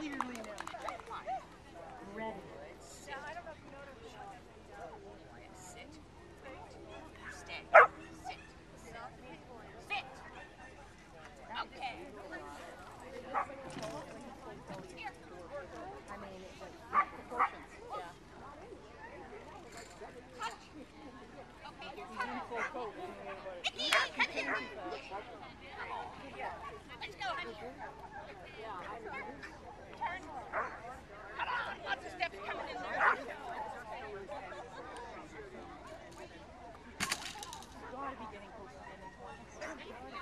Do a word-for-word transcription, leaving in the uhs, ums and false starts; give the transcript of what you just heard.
repeatedly now. Ready. Yeah, I don't know if you know what I'm Sit. Stand. Sit. Sit. Okay. Here. I mean, it's like proportions. Yeah. Touch. Okay. He's in full coat. Nicky, come here. Let's go, honey. Turn. Come on. Lots of steps coming in there. Gotta be getting close to the end of